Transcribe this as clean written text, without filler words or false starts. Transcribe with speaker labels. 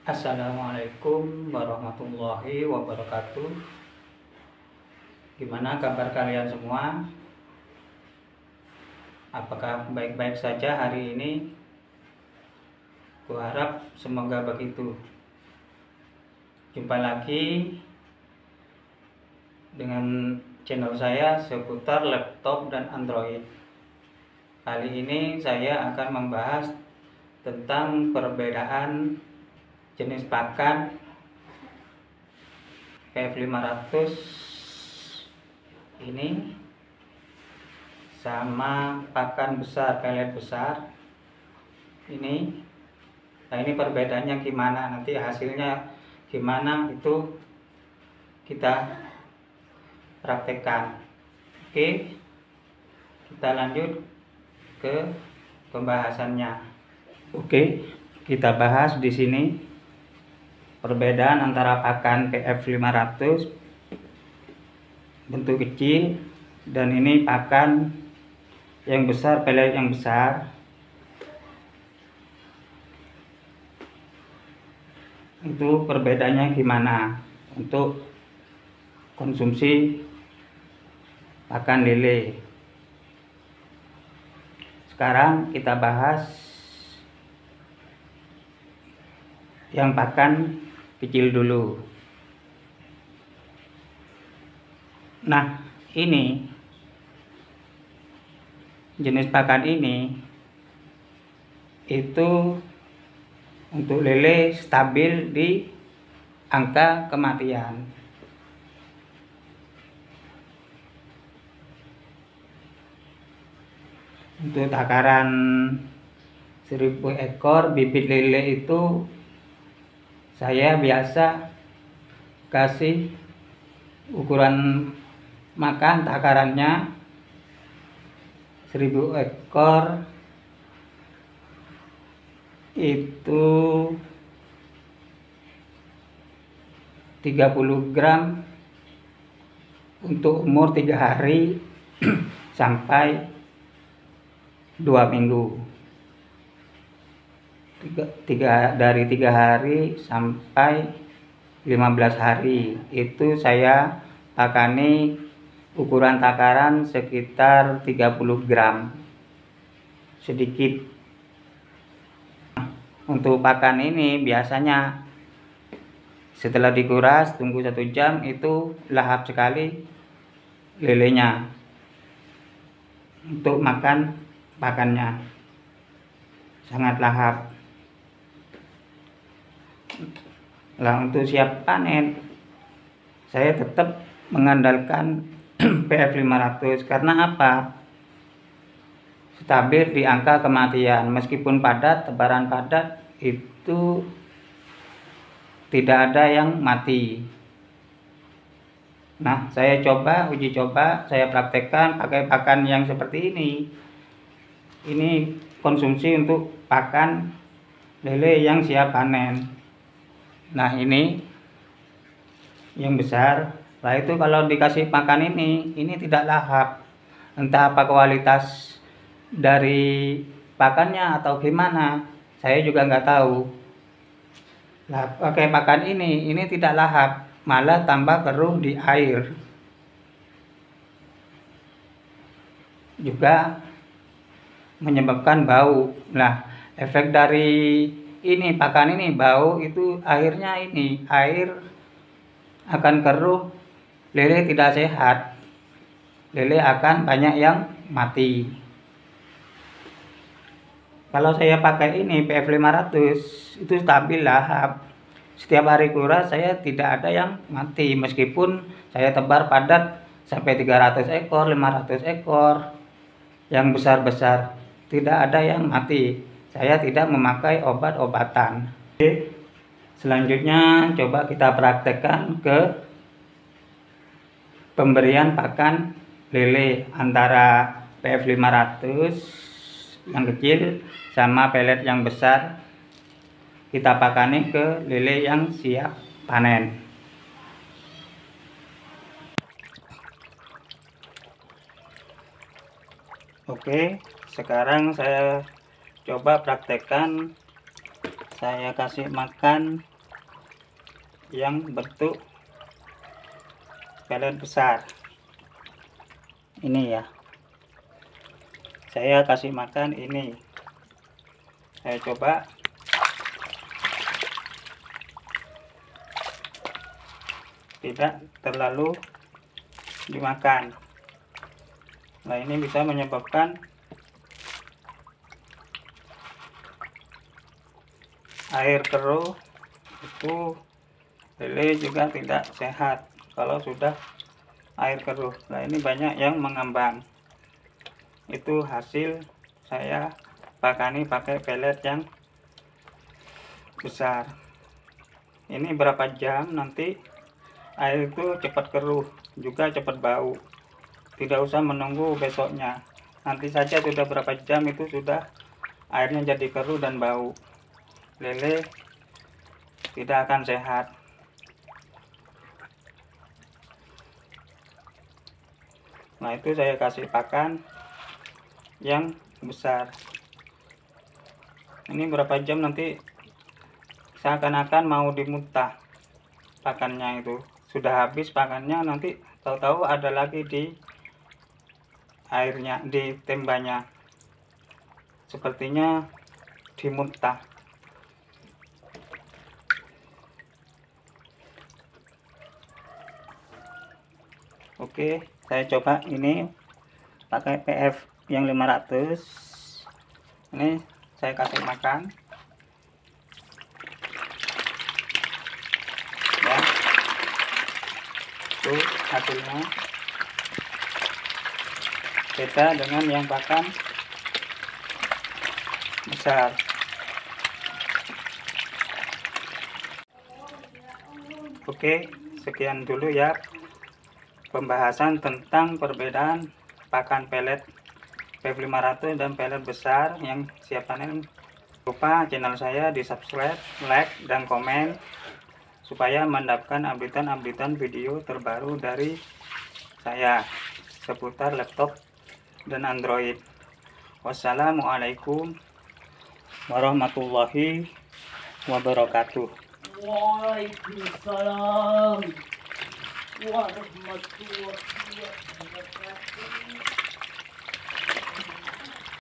Speaker 1: Assalamualaikum warahmatullahi wabarakatuh. Gimana kabar kalian semua? Apakah baik-baik saja hari ini? Kuharap semoga begitu. Jumpa lagi dengan channel saya seputar laptop dan Android. Kali ini saya akan membahas tentang perbedaan jenis pakan PF500 ini sama pakan besar, pelet besar ini. Nah, ini perbedaannya gimana, nanti hasilnya gimana itu kita praktekkan. Oke, kita lanjut ke pembahasannya. Oke, kita bahas di sini perbedaan antara pakan PF500 bentuk kecil dan ini pakan yang besar, pelet yang besar. Itu perbedaannya gimana untuk konsumsi pakan lele. Sekarang kita bahas yang pakan kecil dulu. Nah, ini jenis pakan ini itu untuk lele stabil di angka kematian. Untuk takaran 1000 ekor bibit lele itu saya biasa kasih ukuran makan takarannya 1000 ekor itu 30 gram untuk umur 3 hari sampai 2 minggu. Dari 3 hari sampai 15 hari itu saya pakani ukuran takaran sekitar 30 gram sedikit. Untuk pakan ini biasanya setelah dikuras tunggu 1 jam itu lahap sekali lelenya untuk makan pakannya, sangat lahap. Lah, untuk siap panen saya tetap mengandalkan PF500 karena apa? Stabil di angka kematian, meskipun padat, tebaran padat itu tidak ada yang mati. Nah, saya uji coba, saya praktekkan pakai pakan yang seperti ini. Ini konsumsi untuk pakan lele yang siap panen. Nah, ini yang besar. Nah, itu kalau dikasih pakan ini tidak lahap. Entah apa kualitas dari pakannya atau gimana, saya juga nggak tahu. Nah, pakai pakan ini tidak lahap, malah tambah keruh di air. Juga menyebabkan bau. Nah, efek dari ini pakan ini bau itu akhirnya air akan keruh, lele tidak sehat, lele akan banyak yang mati. Kalau saya pakai ini PF500 itu stabil lahap. Setiap hari kuras saya tidak ada yang mati, meskipun saya tebar padat sampai 300 ekor, 500 ekor yang besar-besar, tidak ada yang mati. Saya tidak memakai obat-obatan. Oke, selanjutnya coba kita praktekkan ke pemberian pakan lele antara PF500 yang kecil sama pelet yang besar. Kita pakani ke lele yang siap panen. Oke, sekarang saya coba praktekkan. Saya kasih makan yang bentuk pelet besar ini ya. Saya kasih makan ini, saya coba. Tidak terlalu dimakan. Nah, ini bisa menyebabkan air keruh, itu lele juga tidak sehat kalau sudah air keruh. Nah, ini banyak yang mengambang. Itu hasil saya pakani pakai pelet yang besar. Ini berapa jam nanti air itu cepat keruh, juga cepat bau. Tidak usah menunggu besoknya. Nanti saja sudah berapa jam itu sudah airnya jadi keruh dan bau. Lele tidak akan sehat. Nah, itu saya kasih pakan yang besar. Ini berapa jam nanti seakan-akan mau dimuntah pakannya itu. Sudah habis pakannya, nanti tahu-tahu ada lagi di airnya, di tembanya. Sepertinya dimuntah. Oke, saya coba ini pakai PF yang 500. Ini saya kasih makan ya. Itu hasilnya beda dengan yang pakan besar. Oke, sekian dulu ya pembahasan tentang perbedaan pakan pelet PF500 dan pelet besar yang siap panen. Lupa channel saya di subscribe, like, dan komen supaya mendapatkan update-update video terbaru dari saya seputar laptop dan Android. Wassalamualaikum warahmatullahi wabarakatuh.
Speaker 2: Waalaikumsalam warahmatullahi wabarakatuh.